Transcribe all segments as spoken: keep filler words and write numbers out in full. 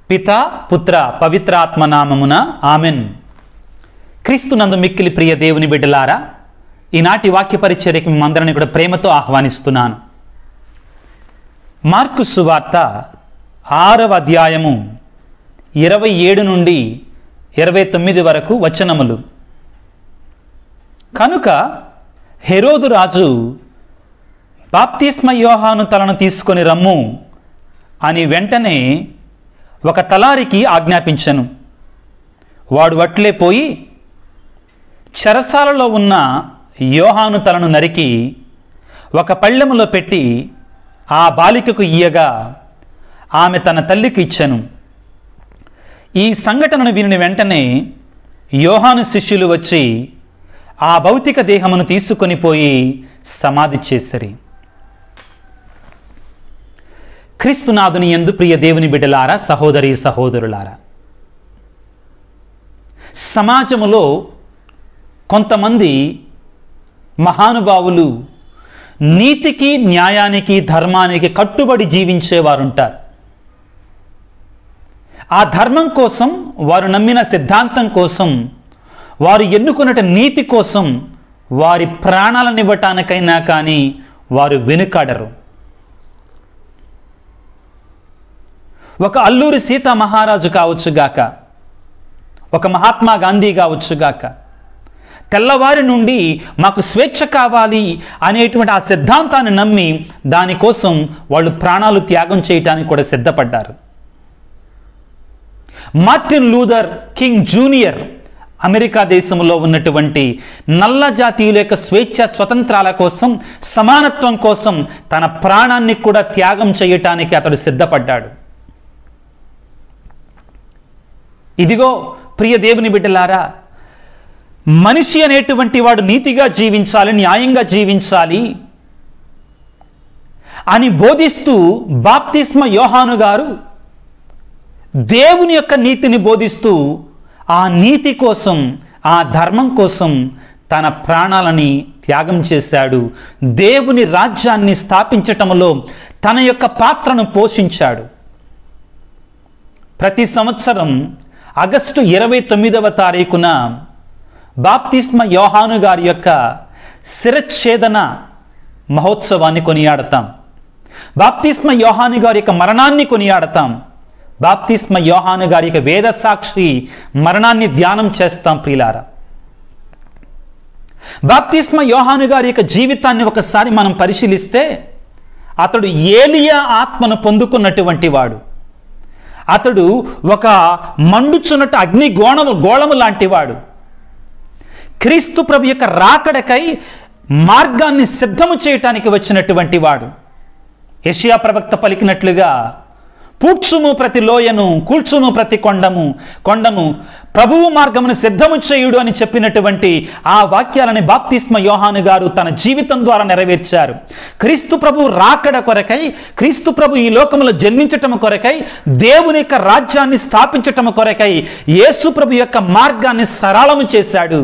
పితా పుత్ర పవిత్రాత్మ నామమున ఆమెన్. క్రీస్తునందు మిక్కిలి ప్రియ దేవుని బిడ్డలారా, ఈనాటి వాక్య పరిచర్యకి మిమ్మందరిని కూడా ప్రేమతో ఆహ్వానిస్తున్నాను. మార్కు సువార్త ఆరవ అధ్యాయము ఇరవై ఏడు నుండి ఇరవై తొమ్మిది వరకు వచనములు. కనుక హెరోదు రాజు బాప్తిస్మ యోహాను తలను తీసుకొని రమ్ము అని వెంటనే ఒక తలారికి ఆజ్ఞాపించెను. వాడు వట్లే పోయి చెరసాలలో ఉన్న యోహాను తలను నరికి ఒక పళ్ళెములో పెట్టి ఆ బాలికకు ఇయ్యగా ఆమె తన తల్లికి ఇచ్చెను. ఈ సంఘటనను విని వెంటనే యోహాను శిష్యులు వచ్చి ఆ భౌతిక దేహమును తీసుకొని పోయి సమాధి చేసిరి. క్రీస్తునాథుని యందు ప్రియ దేవుని బిడ్డలారా, సహోదరి సహోదరులారా, సమాజములో కొంతమంది మహానుభావులు నీతికి, న్యాయానికి, ధర్మానికి కట్టుబడి జీవించేవారుంటారు. ఆ ధర్మం కోసం, వారు నమ్మిన సిద్ధాంతం కోసం, వారు ఎన్నుకున్న నీతి కోసం వారి ప్రాణాలను ఇవ్వటానికైనా కానీ వారు వెనుకాడరు. ఒక అల్లూరి సీతా మహారాజు కావచ్చుగాక, ఒక మహాత్మా గాంధీ కావచ్చుగాక, తెల్లవారి నుండి మాకు స్వేచ్ఛ కావాలి అనేటువంటి ఆ సిద్ధాంతాన్ని నమ్మి దానికోసం వాళ్ళు ప్రాణాలు త్యాగం చేయటానికి కూడా సిద్ధపడ్డారు. Martin Luther King Junior America దేశంలో ఉన్నటువంటి నల్ల జాతీయుల యొక్క స్వేచ్ఛ స్వతంత్రాల కోసం, సమానత్వం కోసం తన ప్రాణాన్ని కూడా త్యాగం చేయటానికి అతడు సిద్ధపడ్డాడు. ఇదిగో ప్రియ దేవుని బిడ్డలారా, మనిషి అనేటువంటి వాడు నీతిగా జీవించాలి, న్యాయంగా జీవించాలి అని బోధిస్తూ బాప్తిస్మ యోహాను గారు దేవుని యొక్క నీతిని బోధిస్తూ ఆ నీతి కోసం, ఆ ధర్మం కోసం తన ప్రాణాలని త్యాగం చేశాడు. దేవుని రాజ్యాన్ని స్థాపించటంలో తన యొక్క పాత్రను పోషించాడు. ప్రతి సంవత్సరం ఆగస్టు ఇరవై తొమ్మిదవ తారీఖున బాప్తిస్మ యోహాను గారి యొక్క శిరచ్ఛేదన మహోత్సవాన్ని కొనియాడతాం. బాప్తిస్మ యోహాను గారి యొక్క మరణాన్ని కొనియాడతాం. బాప్తిస్మ యోహాను గారి యొక్క వేద సాక్షి మరణాన్ని ధ్యానం చేస్తాం. ప్రియులారా, బాప్తిస్మ యోహాను గారి యొక్క జీవితాన్ని ఒకసారి మనం పరిశీలిస్తే అతడు ఏలియా ఆత్మను పొందుకున్నటువంటి వాడు. అతడు ఒక మండుచున్నట్టు అగ్ని గోళము గోళము లాంటివాడు. క్రీస్తు ప్రభు యొక్క రాకడకై మార్గాన్ని సిద్ధము చేయటానికి వచ్చినటువంటి వాడు. యెషయా ప్రవక్త పలికినట్లుగా, పూడ్చుము ప్రతి లోయను, కూల్చుము ప్రతి కొండము కొండము ప్రభువు మార్గమును సిద్ధము చేయుడు అని చెప్పినటువంటి ఆ వాక్యాలని బాప్తిస్మ యోహాను గారు తన జీవితం ద్వారా నెరవేర్చారు. క్రీస్తు ప్రభు రాకడ కొరకై, క్రీస్తు ప్రభు ఈ లోకములో జన్మించటం కొరకై, దేవుని యొక్క రాజ్యాన్ని స్థాపించటం కొరకై యేసు ప్రభు యొక్క మార్గాన్ని సరళము చేశాడు.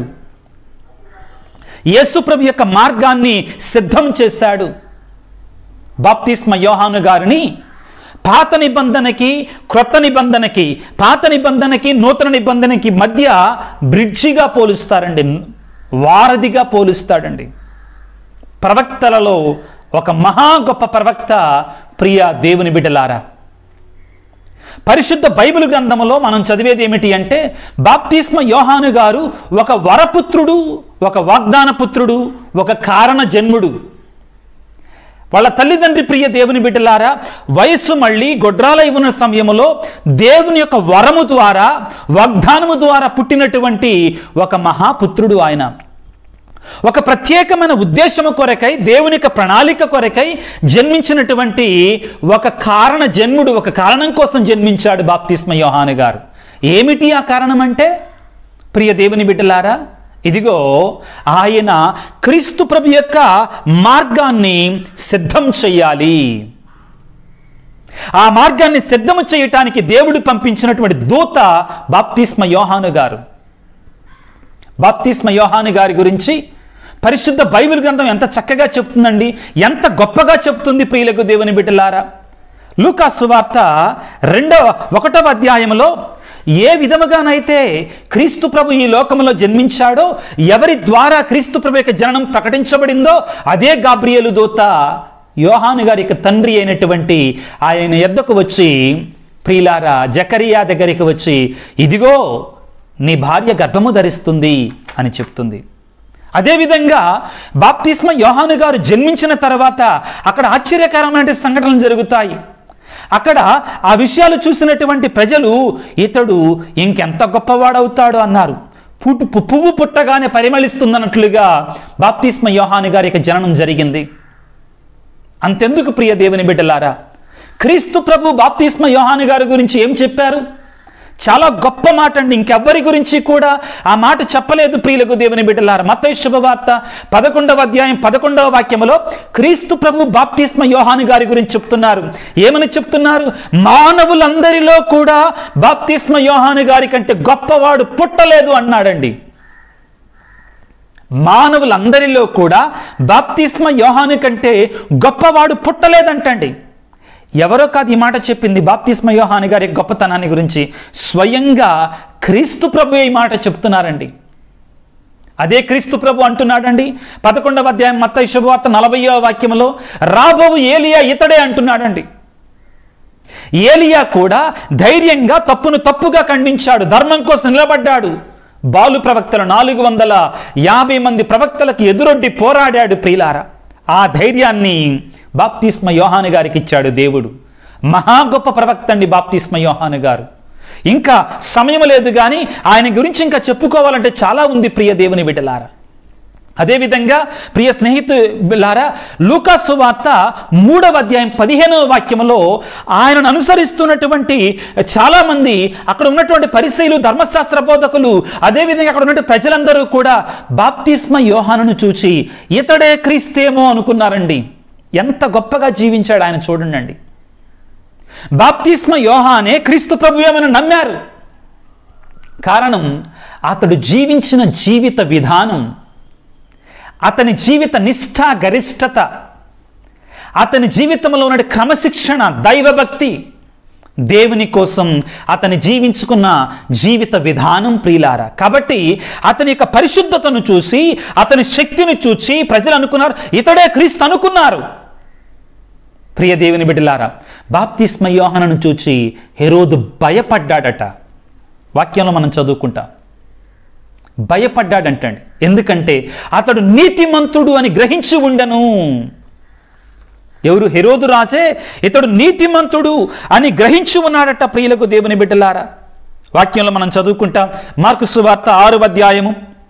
యేసు ప్రభు యొక్క మార్గాన్ని సిద్ధం చేశాడు. బాప్తిస్మ యోహాను గారిని పాత నిబంధనకి, క్రొత్త నిబంధనకి, పాత నిబంధనకి, నూతన నిబంధనకి మధ్య బ్రిడ్జిగా పోలుస్తారండి, వారధిగా పోలుస్తాడండి. ప్రవక్తలలో ఒక మహా గొప్ప ప్రవక్త ప్రియ దేవుని బిడ్డలారా. పరిశుద్ధ బైబిల్ గ్రంథములో మనం చదివేది ఏమిటి అంటే, బాప్తిస్మ యోహాను గారు ఒక వరపుత్రుడు, ఒక వాగ్దాన పుత్రుడు, ఒక కారణ జన్ముడు. వాళ్ళ తల్లిదండ్రి ప్రియ దేవుని బిడ్డలారా, వయస్సు మళ్ళీ గొడ్రాలై ఉన్న సమయంలో దేవుని యొక్క వరము ద్వారా, వాగ్దానము ద్వారా పుట్టినటువంటి ఒక మహాపుత్రుడు ఆయన. ఒక ప్రత్యేకమైన ఉద్దేశము కొరకై, దేవుని యొక్క ప్రణాళిక కొరకై జన్మించినటువంటి ఒక కారణ జన్ముడు, ఒక కారణం కోసం జన్మించాడు బాప్తిస్మ యోహాను గారు. ఏమిటి ఆ కారణం అంటే, ప్రియ దేవుని బిడ్డలారా, ఇదిగో ఆయన క్రీస్తు ప్రభు యొక్క మార్గాన్ని సిద్ధం చేయాలి. ఆ మార్గాన్ని సిద్ధము చేయటానికి దేవుడు పంపించినటువంటి దూత బాప్తిస్మ యోహాను గారు. బాప్తిస్మ యోహాను గారి గురించి పరిశుద్ధ బైబిల్ గ్రంథం ఎంత చక్కగా చెప్తుందండి, ఎంత గొప్పగా చెప్తుంది ప్రియులకు దేవుని బిడ్డలారా. లూకా సువార్త రెండవ ఒకటవ అధ్యాయంలో ఏ విధముగానైతే క్రీస్తు ప్రభు ఈ లోకంలో జన్మించాడో, ఎవరి ద్వారా క్రీస్తు ప్రభు యొక్క జననం ప్రకటించబడిందో, అదే గాబ్రియేలు దూత యోహాను గారి యొక్క తండ్రి అయినటువంటి ఆయన యొద్దకు వచ్చి, ప్రియులారా, జకరియా దగ్గరికి వచ్చి, ఇదిగో నీ భార్య గర్భము ధరిస్తుంది అని చెప్తుంది. అదేవిధంగా బాప్తిస్మ యోహాను గారు జన్మించిన తర్వాత అక్కడ ఆశ్చర్యకరమైన సంఘటనలు జరుగుతాయి. అక్కడ ఆ విషయాలు చూసినటువంటి ప్రజలు, ఇతడు ఇంకెంత గొప్పవాడవుతాడు అన్నారు. పుట్టు పువ్వు పుట్టగానే పరిమళిస్తుందన్నట్లుగా బాప్తిస్మ యోహాను గారి యొక్క జననం జరిగింది. అంతెందుకు ప్రియ దేవుని బిడ్డలారా, క్రీస్తు ప్రభు బాప్తిస్మ యోహాను గారి గురించి ఏం చెప్పారు? చాలా గొప్ప మాట అండి. ఇంకెవ్వరి గురించి కూడా ఆ మాట చెప్పలేదు ప్రియులకు దేవుని బిడ్డలారా. మత్తయి శుభవార్త పదకొండవ అధ్యాయం పదకొండవ వాక్యములో క్రీస్తు ప్రభు బాప్తిస్మ యోహాను గారి గురించి చెప్తున్నారు. ఏమని చెప్తున్నారు? మానవులందరిలో కూడా బాప్తిస్మ యోహాను గారి కంటే గొప్పవాడు పుట్టలేదు అన్నాడండి. మానవులందరిలో కూడా బాప్తిస్మ యోహాను కంటే గొప్పవాడు పుట్టలేదంటండి. ఎవరో కాదు ఈ మాట చెప్పింది బాప్తిస్మ యోహాను గారి గొప్పతనాన్ని గురించి. స్వయంగా క్రీస్తు ప్రభు ఈ మాట చెప్తున్నారండి. అదే క్రీస్తు ప్రభు అంటున్నాడండి పదకొండవ అధ్యాయం మత్తయి శుభవార్త నలభైవ వాక్యంలో, రాబోవు ఏలియా ఇతడే అంటున్నాడండి. ఏలియా కూడా ధైర్యంగా తప్పును తప్పుగా ఖండించాడు, ధర్మం కోసం నిలబడ్డాడు. బాలు ప్రవక్తలు నాలుగు వందల యాభై మంది ప్రవక్తలకు ఎదురొడ్డి పోరాడాడు ప్రియులారా. ఆ ధైర్యాన్ని బాప్తిస్మ యోహాను గారికి ఇచ్చాడు దేవుడు. మహా గొప్ప ప్రవక్త అండి బాప్తిస్మ యోహాను గారు. ఇంకా సమయం లేదు కానీ ఆయన గురించి ఇంకా చెప్పుకోవాలంటే చాలా ఉంది ప్రియ దేవుని బిడ్డలారా. అదేవిధంగా ప్రియ స్నేహితులారా, లూకా సువార్త మూడవ అధ్యాయం పదిహేనవ వాక్యంలో ఆయనను అనుసరిస్తున్నటువంటి చాలామంది, అక్కడ ఉన్నటువంటి పరిసయ్యులు, ధర్మశాస్త్ర బోధకులు, అదేవిధంగా అక్కడ ఉన్నటువంటి ప్రజలందరూ కూడా బాప్తిస్మ యోహానును చూచి ఇతడే క్రీస్తేమో అనుకున్నారండి. ఎంత గొప్పగా జీవించాడు ఆయన చూడండి. బాప్తిస్మ యోహానే క్రీస్తు ప్రభువేమని నమ్మారు. కారణం అతడు జీవించిన జీవిత విధానం, అతని జీవిత నిష్ఠ గరిష్టత, అతని జీవితంలో ఉన్న క్రమశిక్షణ, దైవభక్తి, దేవుని కోసం అతని జీవించుకున్న జీవిత విధానం ప్రియులారా. కాబట్టి అతని యొక్క పరిశుద్ధతను చూసి, అతని శక్తిని చూసి ప్రజలు అనుకున్నారు ఇతడే క్రీస్తు అనుకున్నారు. ప్రియ దేవుని బిడ్డలారా, బాప్తిస్మ యోహానును చూచి హెరోదు భయపడ్డాడట. వాక్యంలో మనం చదువుకుంటాం, భయపడ్డాడంటండి. ఎందుకంటే అతడు నీతిమంతుడు అని గ్రహించి ఉండను. ఎవరు? హెరోదు రాజే ఇతడు నీతిమంతుడు అని గ్రహించి ఉన్నాడట ప్రియులకు దేవుని బిడ్డలారా. వాక్యంలో మనం చదువుకుంటాం మార్కు సువార్త ఆరవ అధ్యాయము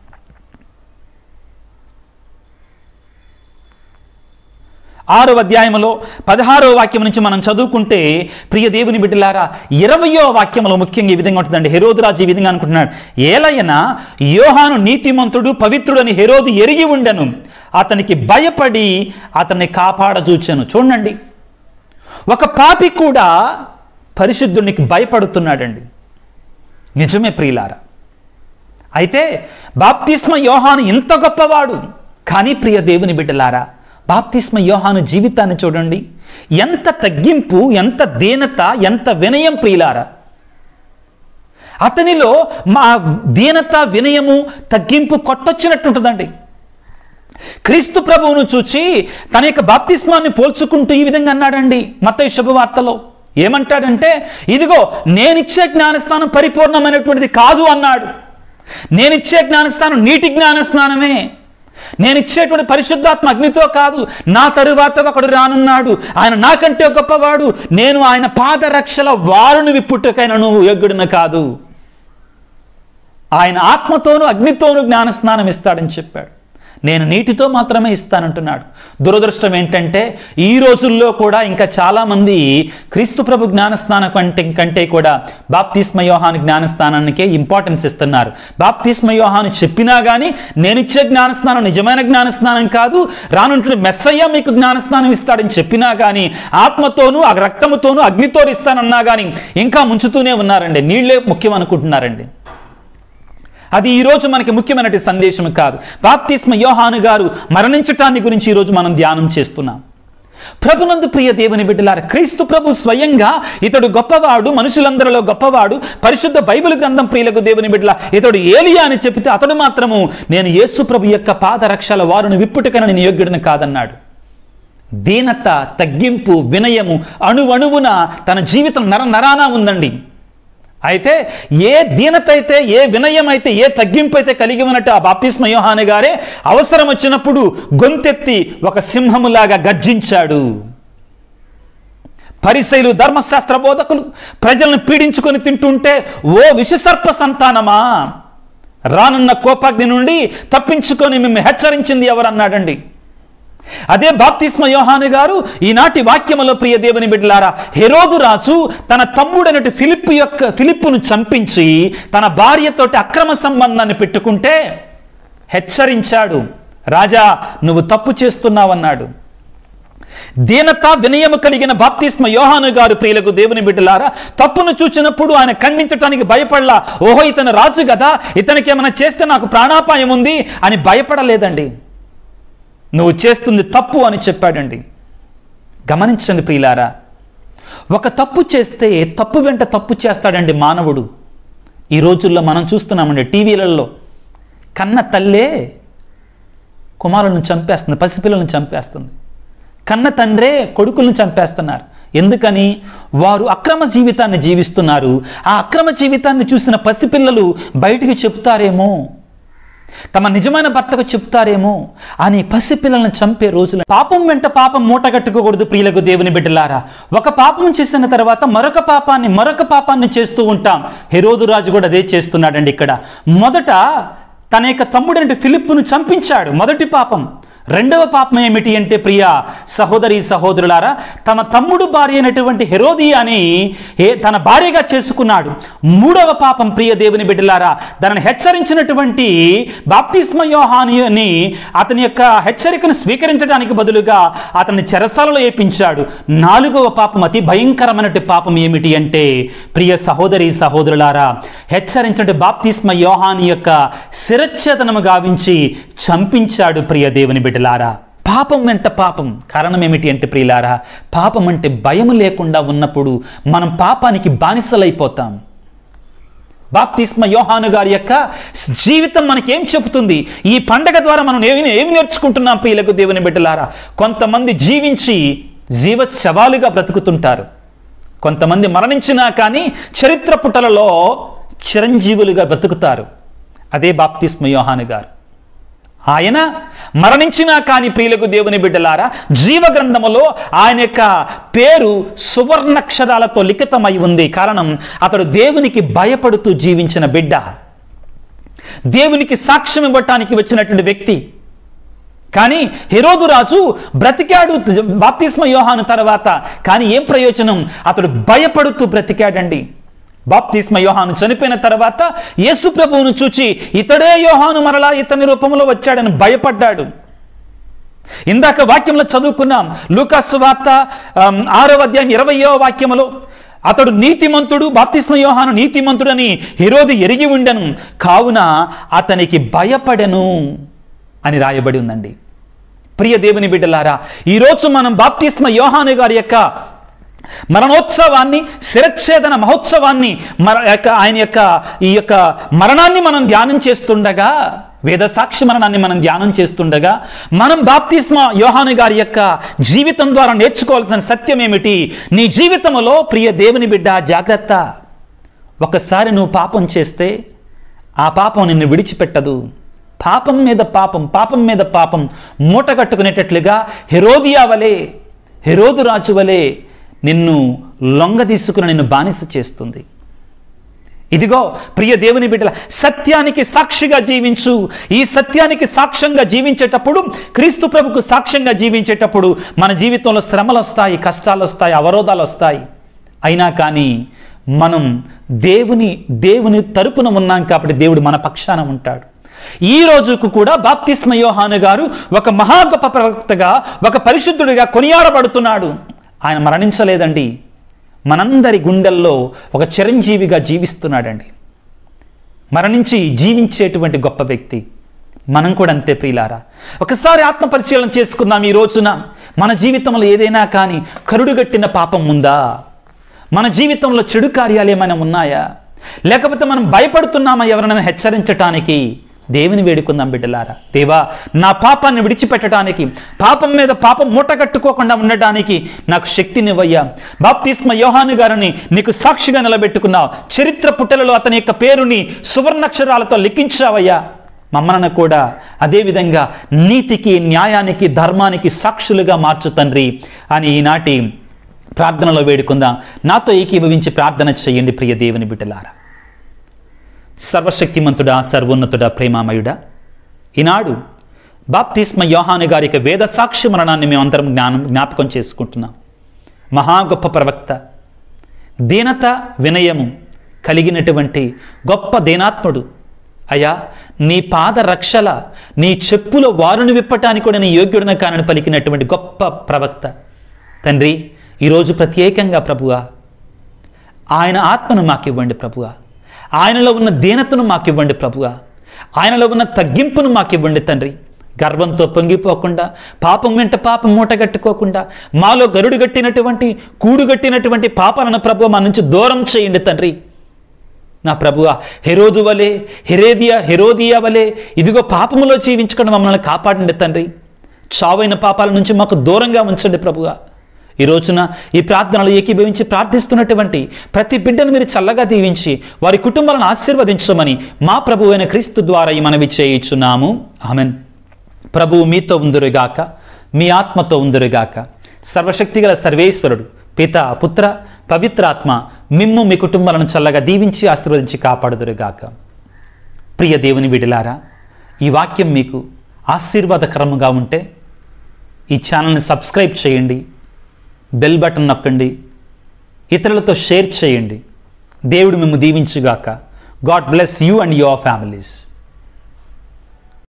ఆరో అధ్యాయంలో పదహారో వాక్యం నుంచి మనం చదువుకుంటే ప్రియ దేవుని బిడ్డలారా, ఇరవయో వాక్యంలో ముఖ్యంగా ఈ విధంగా ఉంటుందండి. హెరోదు రాజు ఈ విధంగా అనుకుంటున్నాడు, ఏలయనా యోహాను నీతిమంతుడు పవిత్రుడు అని హెరోదు ఎరిగి ఉండెను, అతనికి భయపడి అతన్ని కాపాడజూచెను. చూడండి, ఒక పాపి కూడా పరిశుద్ధునికి భయపడుతున్నాడండి. నిజమే ప్రియులారా. అయితే బాప్తిస్మ యోహాను ఇంత గొప్పవాడు, కానీ ప్రియ దేవుని బిడ్డలారా, బాప్తిస్మ యోహాను జీవితాన్ని చూడండి. ఎంత తగ్గింపు, ఎంత దీనత, ఎంత వినయం ప్రియులారా. అతనిలో మా దీనత, వినయము, తగ్గింపు కొట్టొచ్చినట్టుంటుందండి. క్రీస్తు ప్రభువును చూచి తన యొక్క బాప్తిస్మాన్ని పోల్చుకుంటూ ఈ విధంగా అన్నాడండి మత్తయి శుభవార్తలో. ఏమంటాడంటే, ఇదిగో నేనిచ్చే జ్ఞానస్నానం పరిపూర్ణమైనటువంటిది కాదు అన్నాడు. నేనిచ్చే జ్ఞానస్నానం నీటి జ్ఞానస్నానమే. నేను ఇచ్చేటువంటి పరిశుద్ధాత్మ అగ్నితో కాదు, నా తరువాత ఒకడు రానున్నాడు, ఆయన నాకంటే గొప్పవాడు, నేను ఆయన పాదరక్షల వారును విప్పుటకైనా నువ్వు యోగ్యుడిని కాదు, ఆయన ఆత్మతోనూ అగ్నితోనూ జ్ఞానస్నానం ఇస్తాడని చెప్పాడు. నేను నీటితో మాత్రమే ఇస్తానంటున్నాడు. దురదృష్టం ఏంటంటే ఈ రోజుల్లో కూడా ఇంకా చాలామంది క్రీస్తు ప్రభు జ్ఞానస్నానం కంటే కంటే కూడా బాప్తిస్మ యోహాను జ్ఞానస్నానానికే ఇంపార్టెన్స్ ఇస్తున్నారు. బాప్తిస్మ యోహాను చెప్పినా కానీ నేనిచ్చే జ్ఞానస్నానం నిజమైన జ్ఞానస్నానం కాదు, రానుంటున్న మెస్సయ్య మీకు జ్ఞానస్నానం ఇస్తాడని చెప్పినా కానీ ఆత్మతోనూ ఆ రక్తముతోనూ అగ్నితో ఇస్తానన్నా కానీ ఇంకా ముంచుతూనే ఉన్నారండి. నీళ్లే ముఖ్యం అనుకుంటున్నారండి. అది ఈరోజు మనకి ముఖ్యమైన సందేశం కాదు. బాప్తిస్మ యోహాను గారు మరణించటాన్ని గురించి ఈరోజు మనం ధ్యానం చేస్తున్నాం. ప్రభునందు ప్రియ దేవుని బిడ్డలారా, క్రీస్తు ప్రభు స్వయంగా ఇతడు గొప్పవాడు, మనుషులందరిలో గొప్పవాడు, పరిశుద్ధ బైబిల్ గ్రంథం ప్రియులకు దేవుని బిడ్డల ఇతడు ఏలియా అని చెప్పితే అతడు మాత్రము నేను యేసు ప్రభు యొక్క పాదరక్షల వారును విప్పుటకన నేను యోగ్యుడిని కాదన్నాడు. దీనత, తగ్గింపు, వినయము అణువణువున తన జీవితం నర నరానా ఉందండి. అయితే ఏ దీనత అయితే, ఏ వినయం అయితే, ఏ తగ్గింపు అయితే కలిగి ఉన్నట్టు ఆ బాప్తిస్మ యోహాను గారే అవసరం వచ్చినప్పుడు గొంతెత్తి ఒక సింహములాగా గర్జించాడు. పరిసయ్యులు, ధర్మశాస్త్ర బోధకులు ప్రజలను పీడించుకొని తింటుంటే, ఓ విషసర్ప సంతానమా, రానున్న కోపాగ్ని నుండి తప్పించుకొని మిమ్మల్ని హెచ్చరించింది ఎవరన్నాడండి. అదే బాప్తిస్మ యోహాను గారు ఈనాటి వాక్యములో ప్రియ దేవుని బిడ్డలారా, హెరోదు రాజు తన తమ్ముడైనటు ఫిలిప్పు యొక్క ఫిలిప్పును చంపించి తన భార్యతోటి అక్రమ సంబంధాన్ని పెట్టుకుంటే హెచ్చరించాడు. రాజా, నువ్వు తప్పు చేస్తున్నావన్నాడు. దీనత, వినయము కలిగిన బాప్తిస్మ యోహాను గారు ప్రియులకు దేవుని బిడ్డలారా, తప్పును చూచినప్పుడు ఆయన ఖండించడానికి భయపడలా. ఓహో, ఇతను రాజు కదా, ఇతనికి ఏమైనా చేస్తే నాకు ప్రాణాపాయం ఉంది అని భయపడలేదండి. నువ్వు చేస్తుంది తప్పు అని చెప్పాడండి. గమనించండి ప్రియులారా, ఒక తప్పు చేస్తే తప్పు వెంట తప్పు చేస్తాడండి మానవుడు. ఈ రోజుల్లో మనం చూస్తున్నామండి టీవీలలో, కన్న తల్లే కుమారులను చంపేస్తుంది, పసిపిల్లలను చంపేస్తుంది. కన్న తండ్రే కొడుకులను చంపేస్తున్నారు. ఎందుకని? వారు అక్రమ జీవితాన్ని జీవిస్తున్నారు. ఆ అక్రమ జీవితాన్ని చూసిన పసిపిల్లలు బయటికి చెప్తారేమో, తమ నిజమైన భర్తకు చెప్తారేమో అని పసిపిల్లలను చంపే రోజులు. పాపం వెంట పాపం మూటగట్టుకోకూడదు ప్రియులకు దేవుని బిడ్డలారా. ఒక పాపం చేసిన తర్వాత మరొక పాపాన్ని మరొక పాపాన్ని చేస్తూ ఉంటాం. హెరోదు రాజు కూడా అదే చేస్తున్నాడండి. ఇక్కడ మొదట తన యొక్క తమ్ముడంటే ఫిలిప్పును చంపించాడు, మొదటి పాపం. రెండవ పాపం ఏమిటి అంటే ప్రియ సహోదరి సహోదరులారా, తమ తమ్ముడు భార్య అయినటువంటి హెరోదియాని తన భార్యగా చేసుకున్నాడు. మూడవ పాపం ప్రియ దేవుని బిడ్డలారా, దానిని హెచ్చరించినటువంటి బాప్తిస్మ యోహానుని అతని యొక్క హెచ్చరికను స్వీకరించడానికి బదులుగా అతన్ని చెరసాలలో వేయించాడు. నాలుగవ పాపం, అతి భయంకరమైనటువంటి పాపం ఏమిటి అంటే ప్రియ సహోదరి సహోదరులారా, హెచ్చరించిన బాప్తిస్మ యోహాను యొక్క శిరచ్ఛేదనము గావించి చంపించాడు ప్రియ దేవుని బిడ్డ. పాపం వెంట పాపం. కారణం ఏమిటి అంటే ప్రియులారా, పాపం అంటే భయం లేకుండా ఉన్నప్పుడు మనం పాపానికి బానిసలైపోతాం. బాప్తిస్మ యోహాను గారి యొక్క జీవితం మనకేం చెబుతుంది? ఈ పండగ ద్వారా మనం ఏమి ఏమి నేర్చుకుంటున్నాం ప్రియులకు దేవుని బిడ్డలారా? కొంతమంది జీవించి జీవ శవాలుగా బ్రతుకుతుంటారు. కొంతమంది మరణించినా కానీ చరిత్ర పుటలలో చిరంజీవులుగా బ్రతుకుతారు. అదే బాప్తిస్మ యోహాను గారు. ఆయన మరణించినా కానీ ప్రియులకు దేవుని బిడ్డలారా, జీవ గ్రంథములో ఆయన యొక్క పేరు సువర్ణక్షరాలతో లిఖితమై ఉంది. కారణం, అతడు దేవునికి భయపడుతూ జీవించిన బిడ్డ, దేవునికి సాక్ష్యం ఇవ్వటానికి వచ్చినటువంటి వ్యక్తి. కానీ హెరోదు రాజు బ్రతికాడు బాప్తిస్మ యోహాను తర్వాత, కానీ ఏం ప్రయోజనం? అతడు భయపడుతూ బ్రతికాడండి. బాప్తిస్మ యోహాను చనిపోయిన తర్వాత యేసు ప్రభువును చూచి ఇతడే యోహాను మరలా ఇతని రూపంలో వచ్చాడని భయపడ్డాడు. ఇందాక వాక్యంలో చదువుకున్నాం, లూకా సువార్త ఆరవ అధ్యాయం ఇరవయో వాక్యములో, అతడు నీతిమంతుడు, బాప్తిస్మ యోహాను నీతిమంతుడని హెరోదు ఎరిగి ఉండెను, కావున అతనికి భయపడెను అని రాయబడి ఉందండి. ప్రియ దేవుని బిడ్డలారా, ఈరోజు మనం బాప్తిస్మ యోహాను గారి యొక్క మరణోత్సవాన్ని, శిరచ్ఛేదన మహోత్సవాన్ని, ఆయన యొక్క ఈ యొక్క మరణాన్ని మనం ధ్యానం చేస్తుండగా, వేద సాక్షి మరణాన్ని మనం ధ్యానం చేస్తుండగా, మనం బాప్తిస్మ యోహాను గారి యొక్క జీవితం ద్వారా నేర్చుకోవాల్సిన సత్యం ఏమిటి? నీ జీవితంలో ప్రియ దేవుని బిడ్డ జాగ్రత్త. ఒకసారి నువ్వు పాపం చేస్తే ఆ పాపం నిన్ను విడిచిపెట్టదు. పాపం మీద పాపం, పాపం మీద పాపం మూటగట్టుకునేటట్లుగా హెరోదియా వలె, హెరోదు రాజు వలె నిన్ను లొంగ తీసుకుని నిన్ను బానిస చేస్తుంది. ఇదిగో ప్రియ దేవుని బిడ్డల, సత్యానికి సాక్షిగా జీవించు. ఈ సత్యానికి సాక్ష్యంగా జీవించేటప్పుడు, క్రీస్తు ప్రభుకు సాక్ష్యంగా జీవించేటప్పుడు మన జీవితంలో శ్రమలు వస్తాయి, కష్టాలు వస్తాయి, అవరోధాలు వస్తాయి. అయినా కానీ మనం దేవుని దేవుని తరపున ఉన్నాం కాబట్టి దేవుడు మన పక్షాన ఉంటాడు. ఈ రోజుకు కూడా బాప్తిస్మ యోహాను గారు ఒక మహా గొప్ప ప్రవక్తగా, ఒక పరిశుద్ధుడిగా కొనియాడబడుతున్నాడు. ఆయన మరణించలేదండి, మనందరి గుండెల్లో ఒక చిరంజీవిగా జీవిస్తున్నాడండి. మరణించి జీవించేటువంటి గొప్ప వ్యక్తి. మనం కూడా అంతే ప్రియులారా. ఒకసారి ఆత్మపరిశీలన చేసుకుందాం. ఈ రోజున మన జీవితంలో ఏదైనా కానీ కరుడుగట్టిన పాపం ఉందా? మన జీవితంలో చెడు కార్యాలు ఏమైనా ఉన్నాయా? లేకపోతే మనం భయపడుతున్నామా ఎవరైనా హెచ్చరించటానికి? దేవుని వేడుకుందాం బిడ్డలారా. దేవా, నా పాపాన్ని విడిచిపెట్టడానికి, పాపం మీద పాపం మూట కట్టుకోకుండా ఉండడానికి నాకు శక్తినివ్వయ్యా. బాప్తిస్మ యోహాను గారిని నీకు సాక్షిగా నిలబెట్టుకున్నావు. చరిత్ర పుటలలో అతని యొక్క పేరుని సువర్ణాక్షరాలతో లిఖించావయ్యా. మమ్మల్ని కూడా అదేవిధంగా నీతికి, న్యాయానికి, ధర్మానికి సాక్షులుగా మార్చు తండ్రి అని ఈనాటి ప్రార్థనలో వేడుకుందాం. నాతో ఏకీభవించి ప్రార్థన చేయండి ప్రియ దేవుని బిడ్డలారా. సర్వశక్తిమంతుడా, సర్వోన్నతుడా, ప్రేమామయుడా, ఈనాడు బాప్తిస్మ యోహాను గారి యొక్క వేద సాక్షి మరణాన్ని మేమందరం జ్ఞానం జ్ఞాపకం చేసుకుంటున్నాం. మహా గొప్ప ప్రవక్త, దీనత వినయము కలిగినటువంటి గొప్ప దీనాత్ముడు. అయ్యా, నీ పాద రక్షల, నీ చెప్పుల వారుని విప్పటానికి కూడా నీ యోగ్యుడిన కానని పలికినటువంటి గొప్ప ప్రవక్త తండ్రి, ఈరోజు ప్రత్యేకంగా ప్రభువా ఆయన ఆత్మను మాకివ్వండి ప్రభువా. ఆయనలో ఉన్న దీనతను మాకివ్వండి ప్రభువా. ఆయనలో ఉన్న తగ్గింపును మాకివ్వండి తండ్రి. గర్వంతో పొంగిపోకుండా, పాపం వెంట పాపం మూటగట్టుకోకుండా, మాలో గరుడు గట్టినటువంటి కూడుగట్టినటువంటి పాపాలను ప్రభువా మా నుంచి దూరం చేయండి తండ్రి. నా ప్రభువా, హెరోదు వలె, హెరేదియా హెరోదియా వలె ఇదిగో పాపములో జీవించకుండా మమ్మల్ని కాపాడండి తండ్రి. చావైన పాపాల నుంచి మాకు దూరంగా ఉంచండి ప్రభువా. ఈ రోజున ఈ ప్రార్థనలు ఏకీభవించి ప్రార్థిస్తున్నటువంటి ప్రతి బిడ్డను మీరు చల్లగా దీవించి వారి కుటుంబాలను ఆశీర్వదించమని మా ప్రభువు అయిన క్రీస్తు ద్వారా ఈ మనవి చేయించున్నాము. ఆమెన్. ప్రభువు మీతో ఉందురుగాక, మీ ఆత్మతో ఉందురుగాక. సర్వశక్తిగల సర్వేశ్వరుడు పిత, పుత్ర, పవిత్రాత్మ మిమ్ము మీ కుటుంబాలను చల్లగా దీవించి ఆశీర్వదించి కాపాడుదురుగాక. ప్రియ దేవుని బిడ్డలారా, ఈ వాక్యం మీకు ఆశీర్వాదకరముగా ఉంటే ఈ ఛానల్ని సబ్స్క్రైబ్ చేయండి, బెల్ బటన్ నొక్కండి, ఇతరులతో షేర్ చేయండి. దేవుడు మిమ్ము దీవించుగాక. God bless you and your families.